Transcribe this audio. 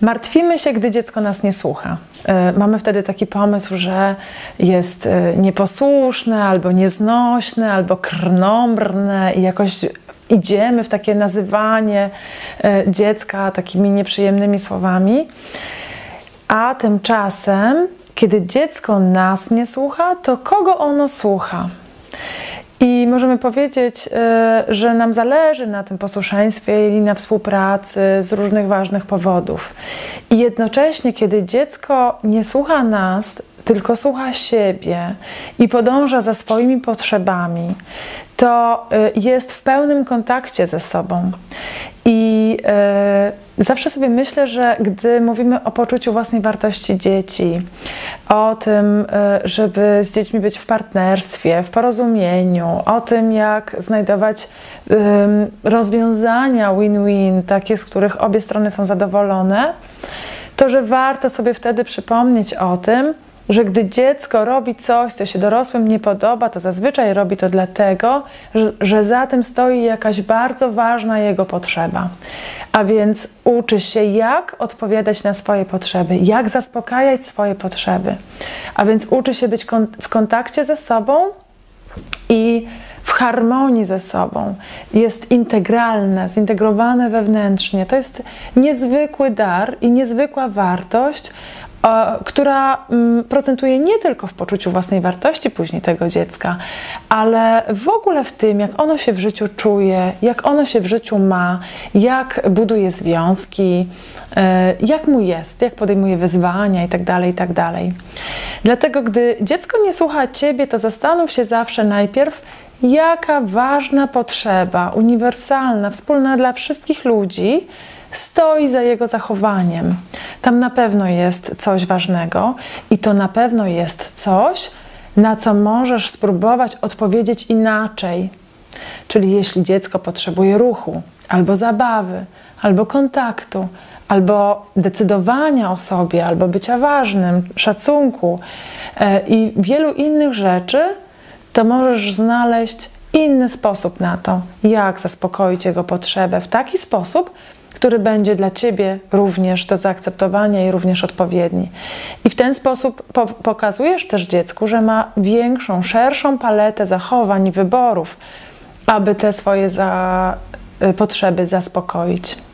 Martwimy się, gdy dziecko nas nie słucha. Mamy wtedy taki pomysł, że jest nieposłuszne, albo nieznośne, albo krnąbrne i jakoś idziemy w takie nazywanie dziecka takimi nieprzyjemnymi słowami. A tymczasem, kiedy dziecko nas nie słucha, to kogo ono słucha? I możemy powiedzieć, że nam zależy na tym posłuszeństwie i na współpracy z różnych ważnych powodów. I jednocześnie, kiedy dziecko nie słucha nas, tylko słucha siebie i podąża za swoimi potrzebami, to jest w pełnym kontakcie ze sobą. I zawsze sobie myślę, że gdy mówimy o poczuciu własnej wartości dzieci, o tym, żeby z dziećmi być w partnerstwie, w porozumieniu, o tym, jak znajdować rozwiązania win-win, takie, z których obie strony są zadowolone, to że warto sobie wtedy przypomnieć o tym, że gdy dziecko robi coś, co się dorosłym nie podoba, to zazwyczaj robi to dlatego, że za tym stoi jakaś bardzo ważna jego potrzeba. A więc uczy się, jak odpowiadać na swoje potrzeby, jak zaspokajać swoje potrzeby. A więc uczy się być w kontakcie ze sobą i w harmonii ze sobą. Jest integralne, zintegrowane wewnętrznie. To jest niezwykły dar i niezwykła wartość, która procentuje nie tylko w poczuciu własnej wartości później tego dziecka, ale w ogóle w tym, jak ono się w życiu czuje, jak ono się w życiu ma, jak buduje związki, jak mu jest, jak podejmuje wyzwania itd., itd. Dlatego, gdy dziecko nie słucha Ciebie, to zastanów się zawsze najpierw, jaka ważna potrzeba, uniwersalna, wspólna dla wszystkich ludzi, stoi za jego zachowaniem. Tam na pewno jest coś ważnego i to na pewno jest coś, na co możesz spróbować odpowiedzieć inaczej. Czyli jeśli dziecko potrzebuje ruchu, albo zabawy, albo kontaktu, albo decydowania o sobie, albo bycia ważnym, szacunku i wielu innych rzeczy, to możesz znaleźć inny sposób na to, jak zaspokoić jego potrzebę w taki sposób, który będzie dla Ciebie również do zaakceptowania i również odpowiedni. I w ten sposób pokazujesz też dziecku, że ma większą, szerszą paletę zachowań i wyborów, aby te swoje potrzeby zaspokoić.